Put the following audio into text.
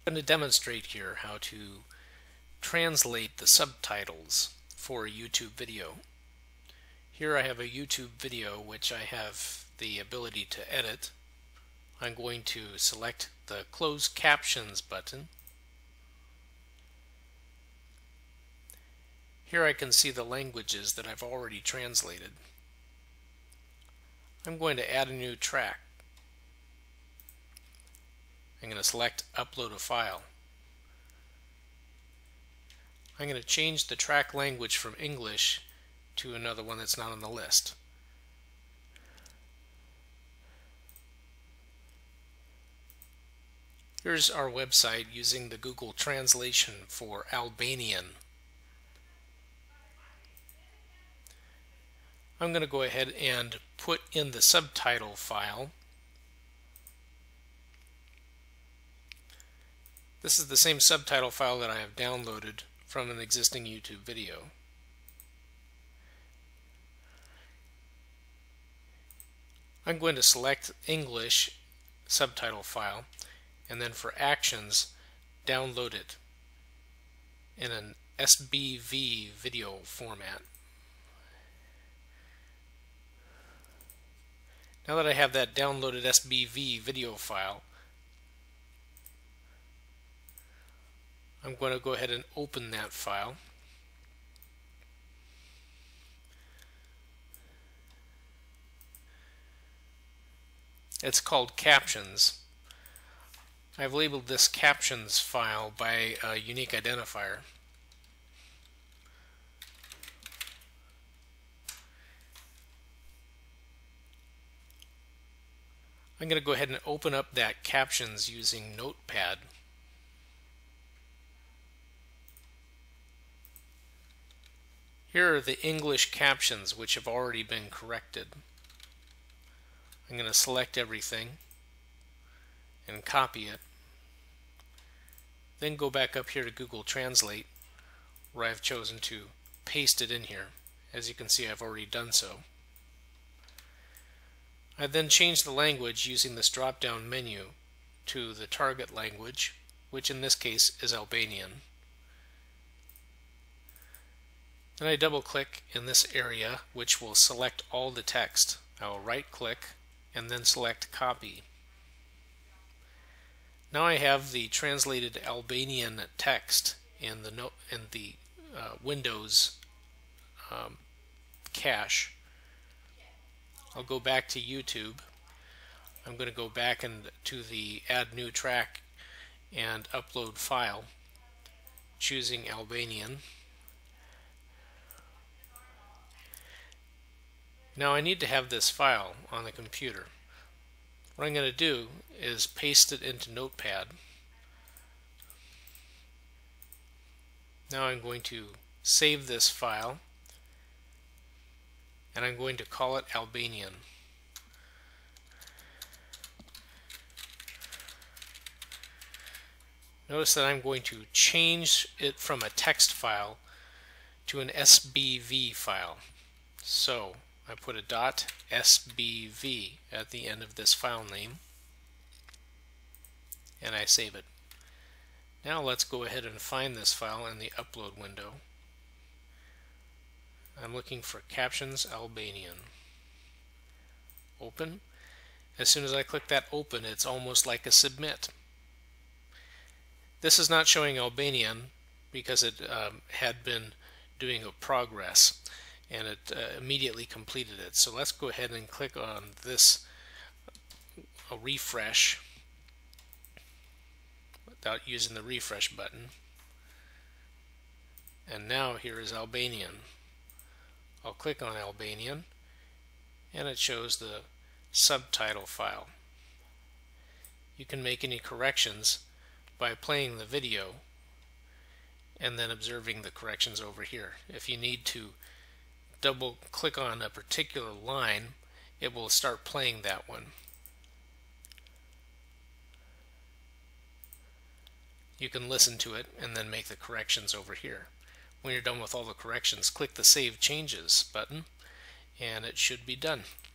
I'm going to demonstrate here how to translate the subtitles for a YouTube video. Here I have a YouTube video which I have the ability to edit. I'm going to select the Close Captions button. Here I can see the languages that I've already translated. I'm going to add a new track. I'm going to select Upload a File. I'm going to change the track language from English to another one that's not on the list. Here's our website using the Google translation for Albanian. I'm going to go ahead and put in the subtitle file. This is the same subtitle file that I have downloaded from an existing YouTube video. I'm going to select English subtitle file, and then for actions, download it in an SBV video format. Now that I have that downloaded SBV video file, I'm going to go ahead and open that file. It's called Captions. I've labeled this Captions file by a unique identifier. I'm going to go ahead and open up that Captions using Notepad. Here are the English captions which have already been corrected. I'm going to select everything and copy it. Then go back up here to Google Translate, where I've chosen to paste it in here. As you can see, I've already done so. I then changed the language using this drop-down menu to the target language, which in this case is Albanian. Then I double-click in this area, which will select all the text. I will right-click and then select Copy. Now I have the translated Albanian text in the Windows cache. I'll go back to YouTube. I'm going to go back to the Add New Track and Upload File, choosing Albanian. Now I need to have this file on the computer. What I'm going to do is paste it into Notepad. Now I'm going to save this file, and I'm going to call it Albanian. Notice that I'm going to change it from a text file to an SBV file. So I put a .sbv at the end of this file name, and I save it. Now let's go ahead and find this file in the upload window. I'm looking for Captions Albanian. Open. As soon as I click that open, it's almost like a submit. This is not showing Albanian because it had been doing a progress, and it immediately completed it. So let's go ahead and click on this refresh without using the refresh button. And now here is Albanian. I'll click on Albanian, and it shows the subtitle file. You can make any corrections by playing the video and then observing the corrections over here. If you need to double click on a particular line, it will start playing that one. You can listen to it and then make the corrections over here. When you're done with all the corrections, click the Save Changes button, and it should be done.